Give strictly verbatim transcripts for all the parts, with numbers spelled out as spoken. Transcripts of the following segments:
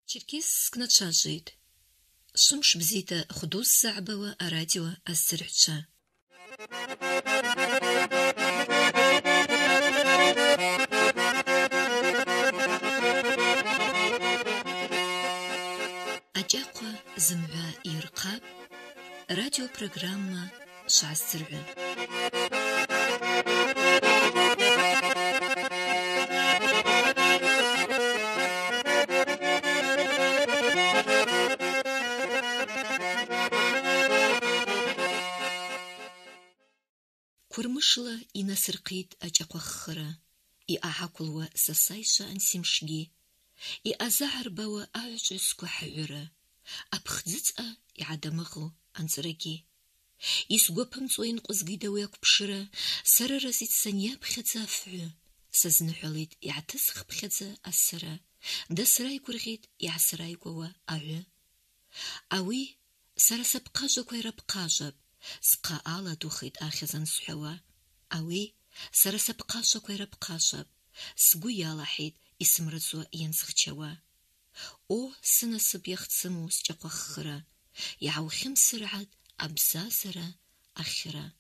Черкес кнатшажит. Шумш бзита худус сабава радио ассирча. Аджаква змва ирқаб. Радиопрограмма шассир'ун. Курмышла и насырқит аджакваххара, и ахакулва сасайша ансимшги, и азахарбава аучуску хавюра, апхдзыца и адамыгу анцраги. И сгопамцуин кузгидауя купшира, сараразит санья бхедza ф'ю, сазнухалит и атысх бхедza асара, да срай кургит и асрай гова аю. Ауи сарасапқажа квайрапқажаб, سقا آلا دوخيد آخزان سحوا أوي سرسا بقاشا كويرا بقاشا سقو يالا حيد اسم رزو ينسخشوا او سنة سبيخت سموس جاقوا خخرا يعو خم سرعاد أبزا سرا أخرا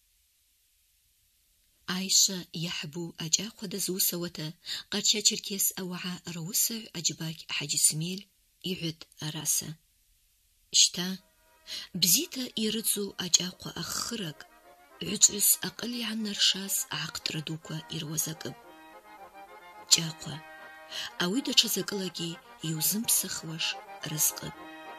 عايشة يحبو أجاقوا دزو سوتا قرشا چركيس أوعا روسع أجباك حاج سميل يعد أراسا اشتا بزيتا يردزو أجاقوا أخرق عجرس أقلي عن نرشاس عقد ردوكوا إروزاقب جاقوا أويدا چزاقلاقي يوزم بسخوش رزقب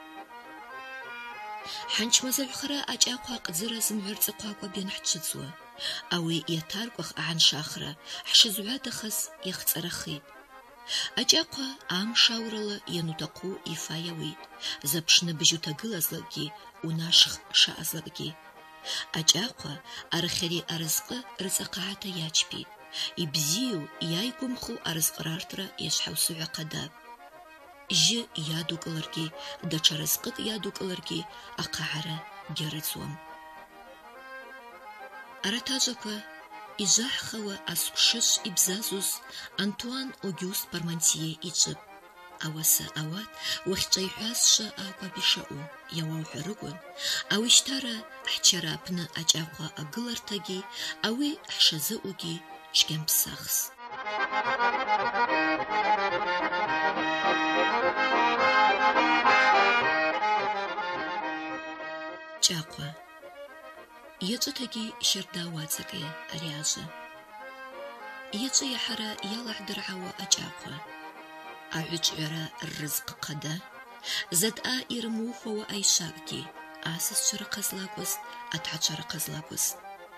حنش مزال خرا أجاقوا قدزر زمهرزقواقوا بينحجزوا أوي يتارقوخ عن شاخرا حشزوها دخز يختصرخيد أجاقوا عام شاورلا ينوتاقو إفايويد زبشنا بجوتاقلازلقي وناشخ شاازلقي أجاقوا أرخري أرزق رزقاعتا ياجبيد إبزيو يايقومخو أرزق رارترا يشحوسو عقداب جي يادو قلرقي داچا رزقق يادو قلرقي أقاعرا جرزوام أراتاجاقوا إجاح خوا أسقشش إبزازوس أنطوان أوغيوست بارمانتيه إجب أواسا أوات وخجيحاس شا أقوى بشاو يواو حرقون أو اشتارا أحجارا بنا أجاقوا أقلرتاقي أوي أحشازاوغي شكام بساخس جاقوا يجتاقي شردا واتساقي أرياجا يجا يحرا يالح درعوا أجاقوا أعجعرا الرزق قدا زد آئر موفا وأيشاقي آسس شرقز لاقوز أتحد شرقز لاقوز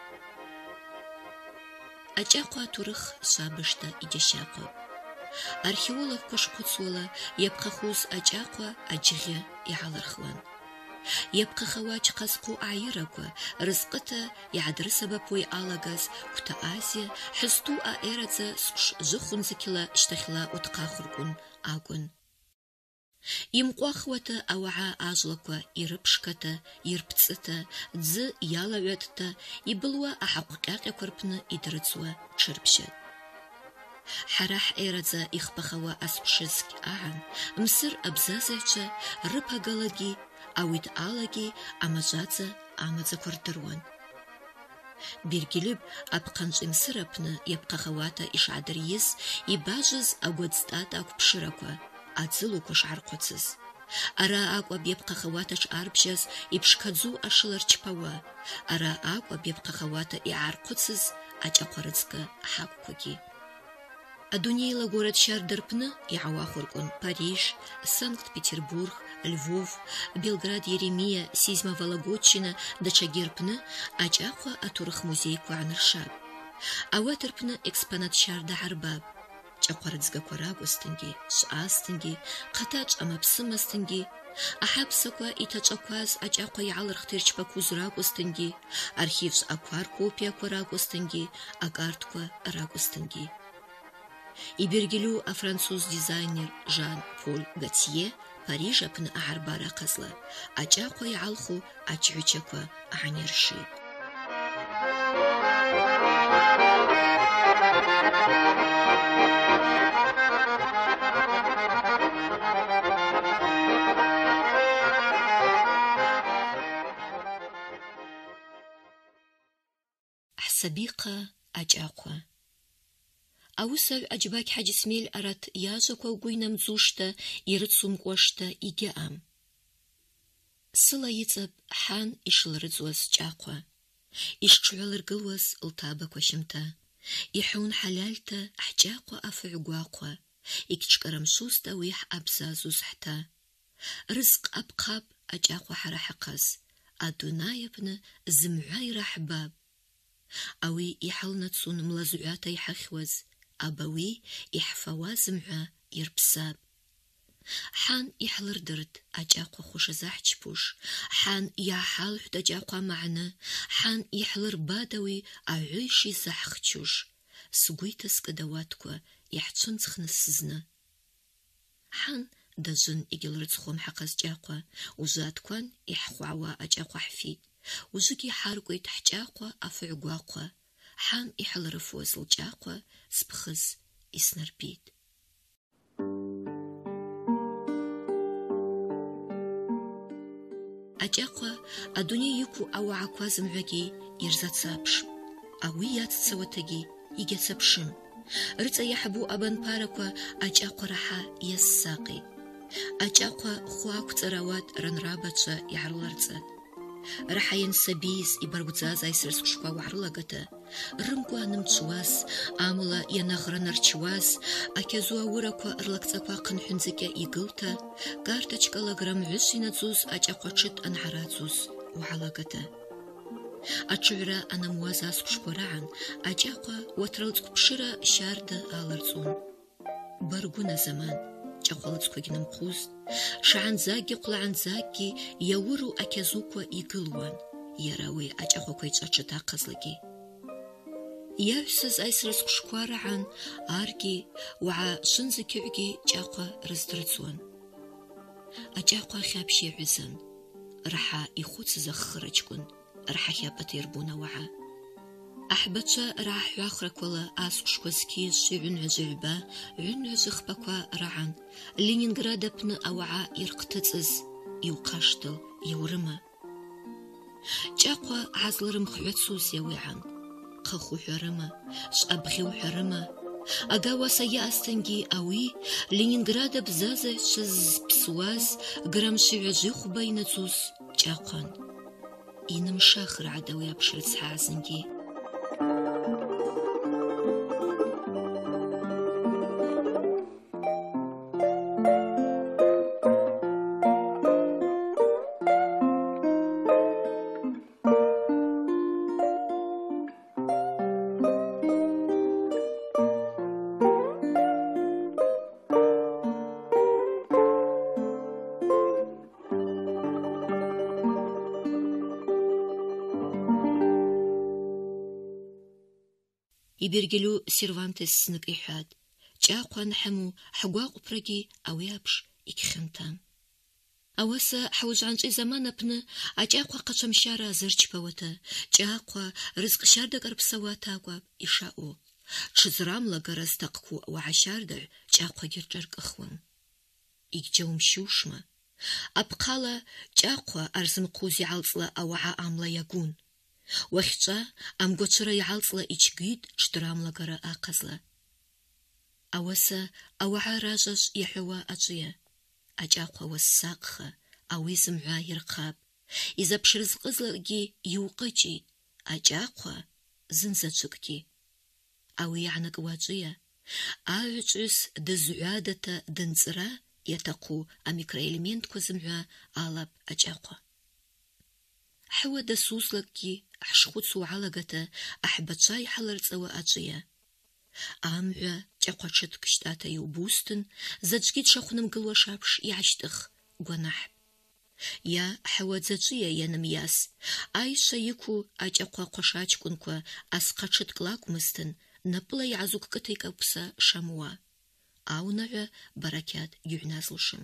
أجاقوا ترخ شابشتا إجاشاقو أرخيولوغ كشقوتسولا يبقى خوز أجاقوا أجغي يعالرخوان يبقى خواج قسقو عيركوا رزقتا يعدر سبب وي آلاغاز كتا آزيا حزتو آئرزا سكش زخون زكلا اشتخلا وتقاخركون آغون يمقواخوتا أوعا آجلكوا يربشكتا يربتستا دز يالاويتتا يبلوا أحقاقيا كوربنا إدرتسوا تشربشت حراح إيرزا إخبخوا أسبشزك آعن مصر أبزازيچا رباقالاجي أويد آلاجي أمجادزا أمجا كوردروان بيرجلب أبقانج إمسرابنا يبقى خواتا إش عدريس يباجز أقودستات أكو بشركوا أدزلو كوش عرقوتسز أرا أكو بيبقى خواتاش أربجاز يبشكادزو أشلر چپاوا أرا أكو بيبقى خواتا إعرقوتسز أجا قرزكا حاكوكي أدونيلا город Шардерпна يعواخركون Париж, Санкт-Петербург, Львов, Белград, Еремия, Сизма, Вологодчина, Дачагирпна, Аджахва Атурах музей Куанршаб. Ауатерпна экспонат Шарда Арбаб. Чаквардзга Курагустинги, Шастинги, Катач Амапсымастинги, Ахабсаква и Тачакваз Аджахва Ялархтирч Пакузрагустинги, Архивс Аквар Копия Курагустинги, Агартква Рагустинги. И бергелю а француз дизайнер Жан-Поль Готье Парижа пна аҳарбара қазла, аҷақва яалху аҷҳучаква аҳанерши. سبيقة أجاقوا أوسع أجباك حاج سميل أرت ياجاقوا قوينا مزوشتا يرتسوم قوشتا إيجاام سلا يتب حان إشلرزوز جاقوا إشتعلر قلوز التابك وشمتا يحون حلالتا أحجاقوا أفعقواقوا إكتشكرم سوستا ويح أبزازوز حتا رزق أبقاب أجاقوا حرحقز أدوناي ابن زمعاي رحباب أوي يحلنا تسون ملازعاتا يحخوز أبوي يحفوا زمعا يربساب حان يحلر درت أجاقوا خوش زاحجبوش حان يحال حد أجاقوا معنا حان يحلر بادوي أعيشي زاحخجوش سقويتس كدواتكوا يحتسون تخنسزنا حان دزن إجل رتخوم حقز جاقوا وزادكوان يحخوا أجاقوا حفيد وزوكي حارقوا يتحجاقوا أفعقواقوا حان يحل رفوز الجاقوا سبخز يسنربيد أجاقوا الدنيا يكو أو عكوازم عقي يرزات سابش أويات تسوتجي يجي سبشم رتا يحبو أبن باركوا أجاقوا رحا يساقي أجاقوا خواك تراوات رنرابتشا يعرلرتزاد رحاين سبيس إبربوزاز أيسرس كشكوا وعرلغتا رمكوا نمتشواز آمولا يناغرا نرچواز أكيزوا وركوا إرلكتاكوا قنحنزكا إيقلتا كارتاچكا لغرام عشيناتزوز أجاقوا چت أنحراتزوز وعلغتا أچعرا أنا موازاز كشكوا رعان أجاقوا وترلتكو بشرا شاردا آلرزون برغونا زمان جاقولتكو جنم خوز شعن زاقي قلعن زاقي يورو أكيزوكوا إيقلوان يراوي أجاقوا كويتشاچتا قزلقي ياوسز أيسرس كشكوارا عن آرقي وعا شنزكيعقي جاقوا رزدرزوان أجاقوا خابشي عزن رحا يخوت زخرجكن رحا خيابت يربونا وعا أحبتشا راح ياخرك ولا أسكشكوزكي شعن عجعبا عن عزخبكوا رعن لينينغرادا بن أوعا يرقتتز يوقاشتل يورما جاقوا عزلرم خعتسوس يويعن خخو حرما شأبخيو حرما أقاوا سيا أستنجي أوي لينينغرادا بزازة شز بسواز قرمشي عجيخ بينتوس جاقان إنم شاخر عدويا بشرس حازنجي يبرجلو سيرفانتس سنك إحاد جاقوا نحمو حقواق برقي أويابش إكخنتان أواسا حوز عنجي زمان ابن أجاقوا قشم شارع زرج بوتا جاقوا رزق شاردق أرب سواتاقوا إشاؤو شزرام لغرز تقكو وعشاردر جاقوا جرجرق أخوان إكجوم شوشما أبقالا جاقوا أرزم قوزي عالصلا أوعا عاملا يقون وخشا أم قوشرا يعالصلا إيشقيد شترام لغرا آقزلا أواسا أوعا راجش يحوا أجيا أجاقوا والساقخة أويزم عاير قاب إذا بشرز قزلقي يوقجي أجاقوا زنزتشكي أو يعنق واجيا أعجز دزعادة دنزرا يتقو أميكريلمنت كوزمعا آلاب أجاقوا حوا دسوس لكي أحشخوتسو علاقة أحبتشاي حلرتسوا أجيا أمعا جاقواتشت كشتاتا يوبوستن زجيت شاخنم قلوا شابش يعشتخ قناحب يا حوا زجيا ينمياس أيشا يكو أجاقوا قشاج كنكوا أسقاتشت كلاكو مستن نبلا يعزوك كتيك أبسا شاموا أو نعا بركات يعنازلشم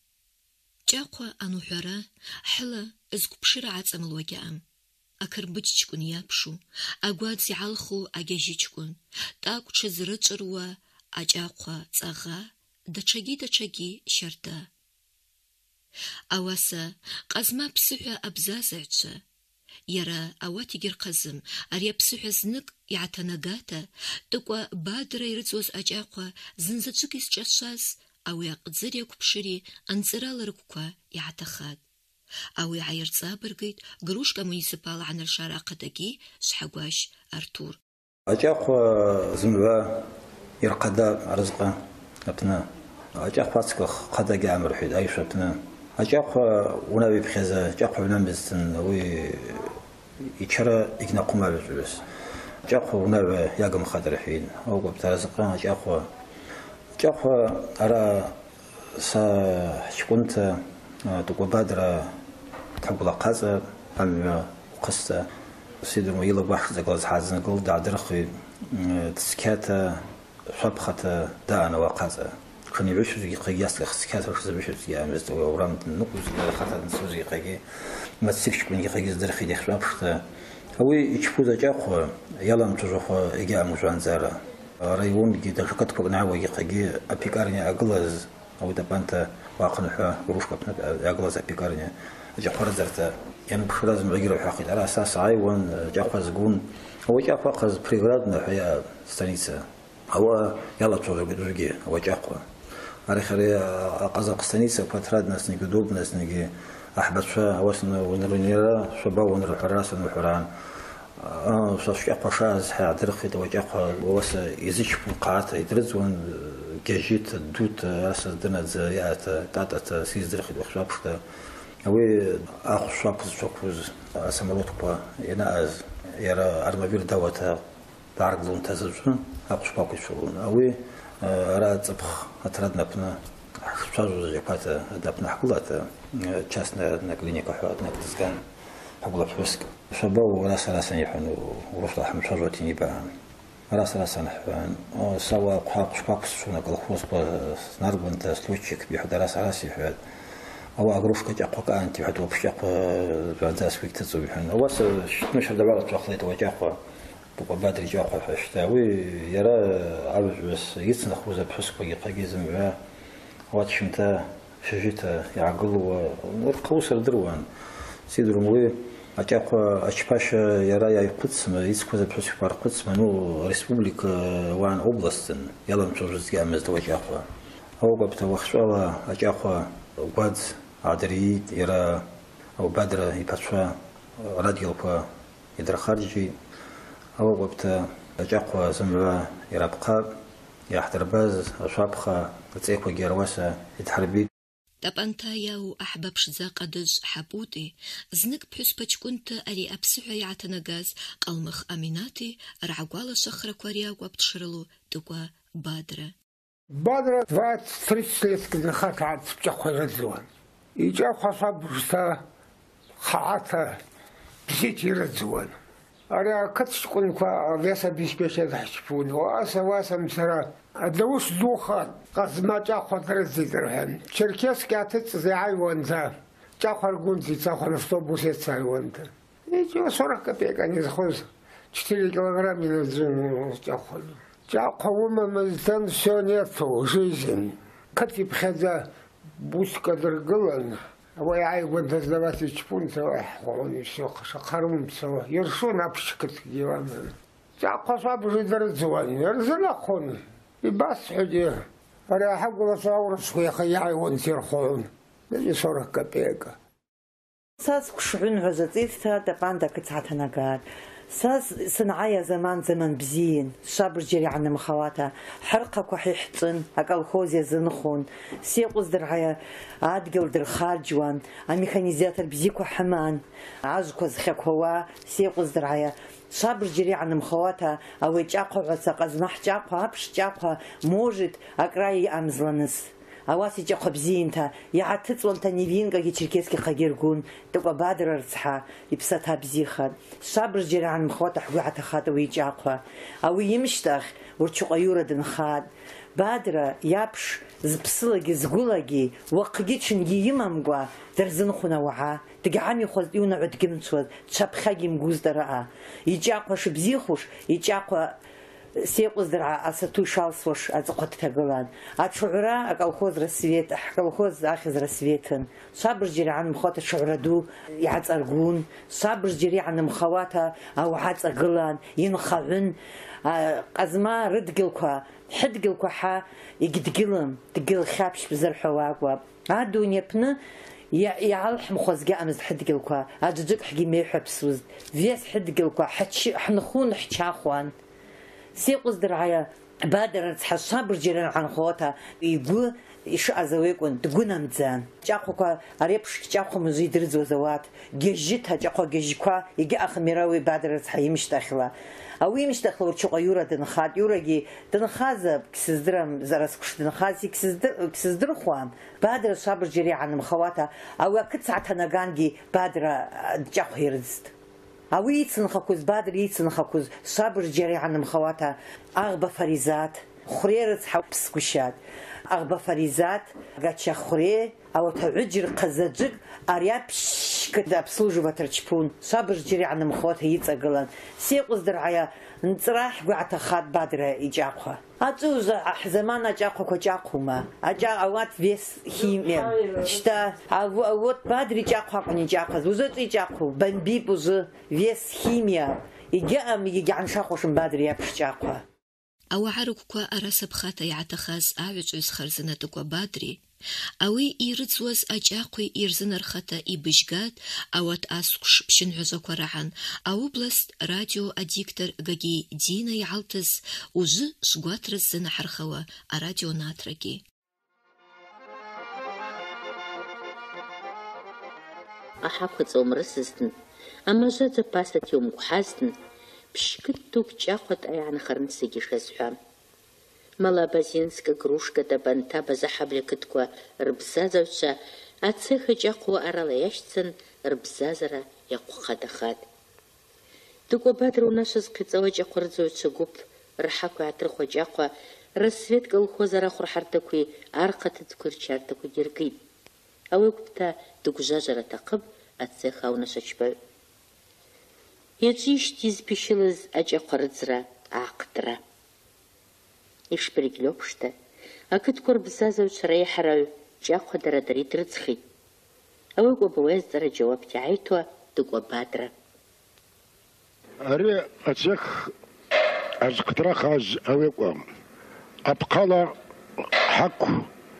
جاقوا أنو حرا حلا إزكو بشرعات أملوجام أكربتشكون يابشو أقواد زعالخو أجاجيشكون تاكو تشزرتشروا أجاقوا تاغا دچاقي دچاقي شرطا أواسا قزما بسعى أبزازعتشا يرى أواتيجر قزم أريا بسحزنك يعتنقاتا تقوى بادرة يرزوز أجاقوا زنزتشكيس جاشاس أو يقدزريك بشري أنزرال ركوا يعتخاد أو يعير صابرقيت قروشكا مونيسيبال عن الشارقة دقي شحقواش أرتور أجاقوا زمبا يرقدا رزقا أبنا أجاقوا قدا جامر حيد أيش أبنا أجاقوا ونبي بخزة أجاقوا ونبستن وي يشرى إجنا قمة بس أجاقوا ونبي يقم خدر حين أو قبت رزقا أجاقوا أجاقوا أرى سا شكنت تقوى بادرة تقول قازة أم قصة سيدنا يلا واحد زقاز حازن قول دا درخي تسكاتا شبخة دا أنا وقازة خني بشر يقياس لخسكاتا وش بشر يا مست ورام نقوز خاطر نسوز يقي ما تسكش كون يقياس درخي دي خشبخة هو يشوفوا جاخو يلا متجخو إجا مجوان زارا رايون جي دخلت كون عوا يقي أبيكارني أقلز أو دبانتا واقنحه وروشك أقلز أبيكارني جاخو زرتا يعني بشر لازم يغيروا حقيقة على أساس عايون جاخو زقون هو جاخو قز بريغرادنا حياة ستانيسة هو يلا تشوفوا بدرجة هو جاخو أريخري قز قستانيسة فترات ناس نيجي دوب ناس نيجي أحبط شا واسنا ونرنيرا شباب ونروح راس ونحران آه شاش جاخو شاز حياة درخي تو جاخو وواس يزيش بقعات يدرز ون جاجيت دوت أساس دنا زيات تعطت سيز درخي وخشابشتا هوي أخو شابز شوكوز أسملوت با يناز يرى أرمبير دوتا بعرقلون تزوجون أخو شباكو شغلون هوي راد زبخ أتردنا بنا شاجو جاكاتا دابنا حقولاتا تشاسنا نقلينيكا حوات نقلزقان حقولا بحوسك شباو راس راسا يحن ورفض حمد شاجو تيني باهم راس راسا نحوان سوا قحاق شباكو شونا قلخوص با نربن تسلوتشك بيحد راس راسي حوات أو أقروش كجاقو كأنتي حتى وبشاق بعد فيك تزوجهن أو بس مش هذا بعد تأخذت وجاقو بقى بدري جاقو حشتاوي يرى عبد بس يتسن خوزة بحسك ويقاقي زمعه واتشمتا شجيتا يعقلوا والقوس الدروان سيدرو موي أجاقو أشباش يرى يا قدس ما يتسكوزة بحسك بار قدس منو ريسبوبليك وان أوبلاستن يلا مشوجز جامز وجاقو أو قبت وخشوا أجاقو وبعد عادري يرى أو بدر يبتشوا راديو با يدر خارجي أو وقت أجاقوا زمرة يرى بقى يحضر باز شابخة تسيكو جيرواسة يتحربي طبعاً ياو أحبابش زاقدج حبوتي زنك بحسبج كنت أري أبسعي عتنقاز قلمخ أميناتي رعقوالا شخرة كوريا وابتشرلو تقوى بادرة بادرة فات тридцать лет كده خات عاد بتاخذ الزوان يجا خصاب بستا خاطة بزيت يرزوان أنا كتش كون كوا فيسا بيش بيش يضحشفون واسا واسا مسرا أدلوش دوخان قص ما تاخذ رزي درهم شركيس كاتت زي عيوان ذا تاخذ قنزي تاخذ أفطوبوس يتساي وانت يجي صورة كبيرة يزخوز четыре килограмма ينزلون تاخذ جاقوما مزدان سونيتو жизнь كتي بخذا بوس قدر قلن ويعي وانت زلواتي تشبون سوا حقوني سوق شقرون سوا يرسون أبشكت جيوان جاقو صاب جدر الزواني يرزل أخون يباس حجيه أنا حقو لصور سوي خياعي وانتير خون نجي صورة كبيرة ساس كشعون عزتي ثلاثة باندا كتعتنا قال ساس صنعايا زمان زمان بزين شابر جري عن مخواتا حرقة كحيحتن أقل خوزي زنخون سيقوز درعايا عادقل در خارجوان الميكانيزيات البزيكو حمان عاجكو زخيك هوا سيقوز درعايا شابر جري عن مخواتا أو يجاقو عساق أزمح جاقو عبش جاقو موجد أقراي أمزلنس أواسي جاقو بزينتا يعتت وانتا نيفينغا يتشركيسكي خاقيرقون تقوى بادر ارتحا يبساتها بزيخا شابر جري عن مخواتا حقوي عتخاتا ويجاقو أو يمشتاخ ورشوق أيورا دنخاد بادرة يابش زبسلقي زقولقي وقجي تشنجي يمامقوا درزنخونا وعا تقعامي خوز يونا عدقمتشوز تشابخاقي مقوز درعا يجاقو شبزيخوش يجاقو سيقوز درع أساتو شالس وش أزقت تقولان أتشعرا أكالخوز رسويت أكالخوز آخذ رسويتن صابر جري عن مخاطر شعرا دو يعز أرجون صابر جري عن مخاطر أو عز أقولان ينخعن أزما رد قلقا حد قلقا حا يقد قلم تقل خابش بزر حواق هادو نيبنا يعلح مخزقة أمز حد قلقا أجدك حقي ميحب سوز فيس حد قلقا حتش حنخون حتشاخوان سيقوز درعايا بادر نتحل صابر جيران عن خوتا يقول إيش أزويكون تقونا متزان جاقوكا أريبش جاقو مزيد رزو زوات جيجتها جاقو جيجكوا يجي أخ ميراوي بادر نتحل يمش داخلا أو يمش داخلا ورشوقا يورا دنخاد يورا جي دنخازب كسزدرم زرسكش دنخازي كسزدر كسزدر خوام بادر صابر جيري عن مخواتا أو كتسعتها نغانجي بادر جاقو هيرزت أو يتسنخكوز بادر يتسنخكوز صابر جري عن مخواتا أغبى فريزات خريرة حبس كشات أغبى فريزات قاتشا خري أو تعجر قزجق أريابش كده بسلوجو بترشبون صابر جري عن مخواتا يتسقلن سيقوز درعايا نتراح قاعد خاد بادر يجاقها أجوز زمان أجاقو كجاقو ما أجا أوات فيس هيم شتا أوات بادر يجاقو عن يجاقز وزت يجاقو بنبيب وز فيس هيميا يجام يجي عن شاقوش بادر يبش جاقو أو عرقك أرسب خاطا يعتخاز أعوج خرزنتك بادري أوي يرزوز أجاقوي يرزنر خطا إبجغات أوات أسقش بشن عزوك ورعان أو بلست راديو أديكتر غاقي دينا يعالتز وز شغوات رزنا حرخوا أراديو ناترقي أحاقت أمرسزن أما جاد باسات يوم قحازن بشكتو بجاقوت أيان خرنسيجي شازحام Малабазинска грушка да банта базахабля кытква рбзазавча, а цеха джаху арала яшцен рбзазара яку хадахад. Туко бадра у наша скрицава джаху рдзовча губ, рахаку атраху джаху, рассвет колхозара хурхартакуи арқатыткур чартаку диргиб. А уйкупта дугжажара тақыб, а цеха у наша чбай. Яджиш тизбишилыз аджаху рдзра ақтра. إيش برجلوب شتا أكيد قرب زازو شريح راو جاقو درا دري ترتخي أو يقو بواز درا جواب تعيتوا تقو بادرة أري أتسخ أز قطرخ أز أو يقو أبقالا حق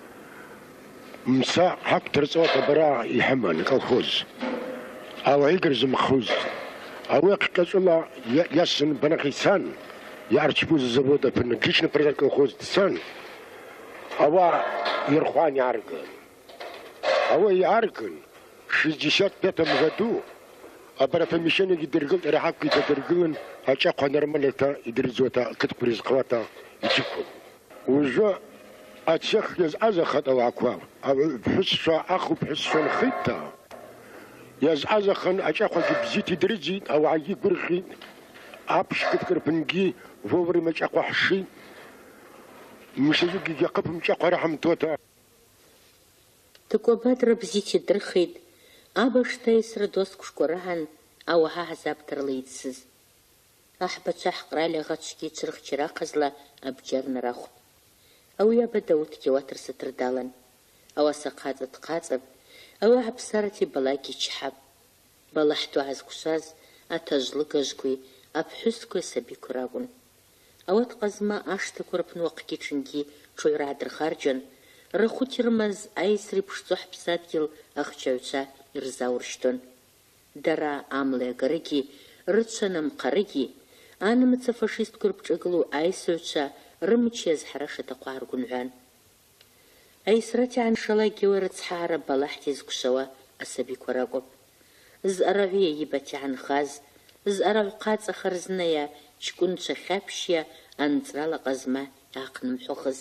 مسا حق ترسوة برا يحمل كالخوز أو يقرز مخوز أو يقكس الله يسن بنقيسان يعرفوا الزبودة في النكيش نبرز الكوخوز تسان أوا يرخوان يعرقن أوا يعرقن شجشات بيتا مغدو أبرا فمشان يدرقل رحاكي تدرقلن هاتشاقوا نرمالتا يدرزوتا كتب رزقواتا يجيكم وجو أتشخ يزعز خط أو عكواب أو بحسوا أخو بحسوا الخيطة يزعز خن أتشاقوا جبزيت يدرزي أو عيي قرخين أبش كتكر بنجي فوري مش أقوى حشي مش يجي يقف مش أقوى رحم توتا تقوى بادر بزيتي درخيد أبش تيسر دوسك شكورهن أو ها حزاب ترليدسز أحبت شحق رالي غاتشكي ترخ شراقزلا أبجار نراخد أو يابا داوتكي واتر ستر دالن أو سقاطة تقاطب أو عبسارتي بلاكي تشحب بلاحتو عزكوشاز أتجلقجكوي أبحثكو سبيكو راغون أوات قزما أشتكو ربن وقكيشنجي شوي رادر خارجن رخو ترمز أيسري بشتوح بساتيل أخشاوشا يرزاورشتون دارا عاملة غريكي رتشانم قريكي أنا متفاشيست كربجغلو أيسوشا رمتشيز حراشة تقوارغون عان أيسراتي عن شلاكي ورتسحارة بلاحتي زكشوا أسبيكو راغو زأراوية يباتي عن خاز زأراو قاц خرزنايا شكون شخابشيا أنزرالا قزما ياقن محوخز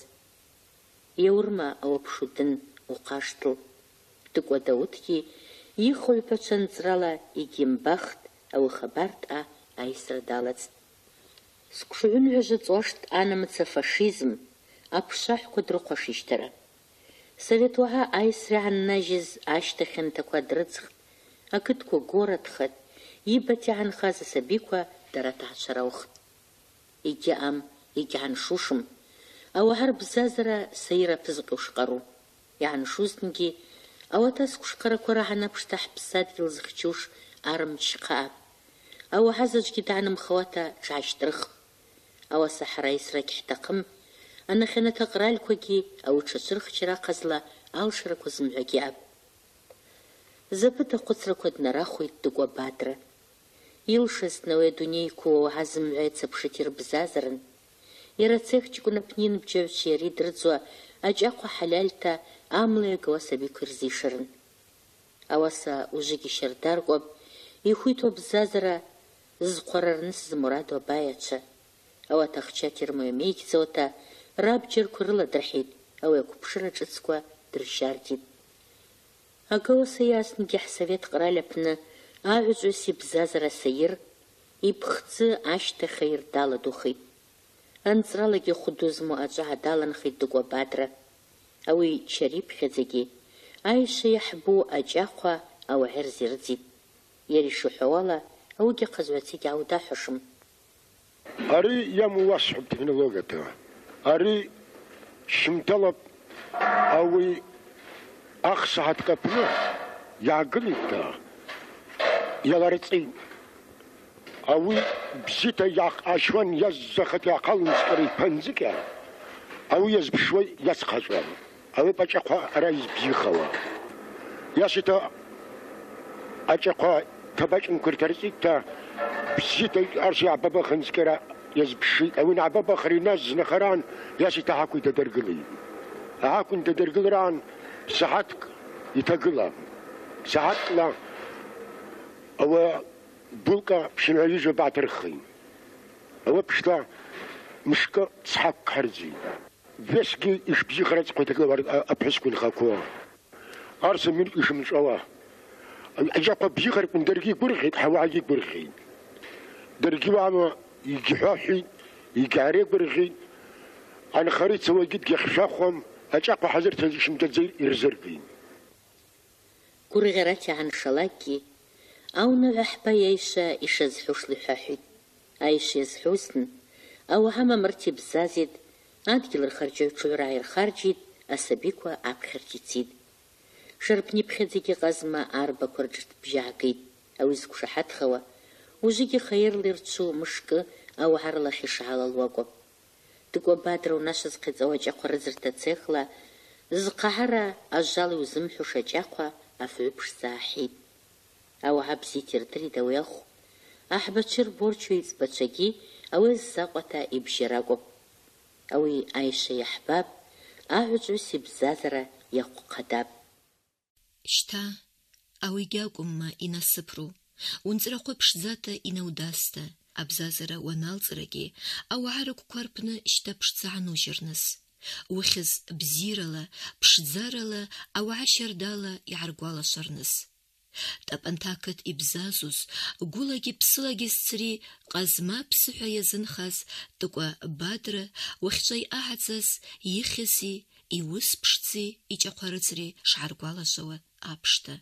يورما أو بشودن وقاشتل تقوى داوتكي يخوي باتشان زرالا يجيم بخت أو خبرت أ أيسر دالت سكشوين وجد واشت أنا متفاشيزم أبشاح قدرو قشيشترا سويتوها أيسر عن ناجز أشتخن تقوى درزخ أكدكو غورة خد يبتي عن خاز سبيكوا درات عشرة وخت إجي أم يجعنشوشم أو هرب زازرة سيرة فزق وشقرو يعنشوزنجي أو تاسكوش قرا عنا بشتاح بساد يلزخشوش أرم شقاب أو هزج جدعنا مخواتا شعش ترخ أو سحرا يسرك احتقم أنا خنا تقرال كوجي أو تشرخ شرا قزلا أو شرك وزمعجي أب زبطة قصر كود نراخوي تقوى بادرة يلشس نوي دنيكو وعزم عيد سبشتير بزازرن يراتسيخ تكون بنين بجوش يريد رزوة أجاقو حلالتا عاملة قواسا بكرزي شرن أواسا وجيكي شردار قوب يخويتو بزازرة زقرر نس زمرادو بايتشا أو تخشاتير ميميك زوتا راب جير كورلا درحيد أو يكو بشرة جتسكوا درشارديد أقواسا ياسن جح سويت قرالة بنا أعجوسي بزازرة سير يبختص عشت خير دالة دوخي أنزرالك يخدوز مو أجاها دالن خيد دقوا بادرة أوي شريب خزيجي عايشة يحبو أجاقوا أو عرزي رزيد يري شو حوالا أو جي قزواتي عودا حشم أري يا مواسح بتكنولوجيا أري شمطلب أوي أخصى هتكبنا يعقلك يلارتين أوي بزيت ياق عشوان يزخت يعقل نسكري بنزك أوي يزب شوي يسقى شوي أوي بجاقوا رايز بيخوا ياستا أجاقوا تباش نكرترسي تا بزيت أرسي عبابا خنسكرا يزب شي أوي نعبابا خري ناس نخران ياستا هاكو يتدرقلي هاكو يتدرقلران ساعتك يتقلا ساعات لا أو بولكا بشنا يجوا بعد رخين أو بشلا مشكا تسحق حرزي فيسكي إيش بيجي خرج قلت له أبحث كل خاكوا أرسل من إيش من الله أجاق بيجي خرج من درجي برخي حواجي برخي درجي وعما يجي حاحي يجي عريق برخي أنا خريج سوى جد يخشاخهم أجاق حزرت هذيش متزير يرزرقين كوري غيراتي عن شلاكي أو نلحبا يايشا إيش يزحوش لحاحي أيش يزحوسن أو هما مرتي بزازيد عاد كيل الخرجي تشغراي الخارجيد أسابيكوا عبخرتي تسيد شربني بخديكي غازما أربا كورجت بجاعقيد أو يزكو شحات خوا وجيكي خير ليرتشو مشك أو عرلا خيش على الوقو تقوى بادر وناشز قد زواج أقوى رزرتا تسيخلا زقاهرا أجالي وزمحو شجاقوا أفعبش ساحيد أو عبزي تردري دوياخو أحبتشر بورشو يزبتشاقي أو الزاقوتا إبشراقو أو عايشة يحباب أعجوسي بزازرة يقو قداب شتا أو يجاقم ما إنا سبرو ونزرقو بشزاتا إنا وداستا أبزازرة ونالزرقي أو عارك كواربنا اشتا بشتزعنو جرنس وخز بزيرلا بشتزارلا أو عشر دالا يعرقوالا شرنس تاب أنتاكت إبزازوز قولاجي بسلاجي السري قازما بسحو يزنخاز تقوى بادرة وخشاي أعزاز يخزي يوس بشتزي إيجا قارتري شعرقوالا شوا أبشتا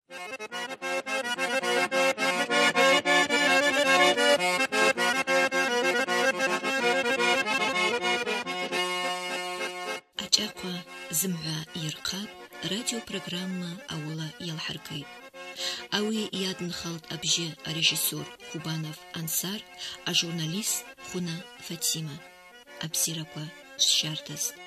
أجاقوا زمعا يرقاب راديو برنامج أولا يلحركي أوي ياد نخلط أبجي ريجيسور خوبانов أنصار، а журналист Хуна Фатима. Абсираква Шартас.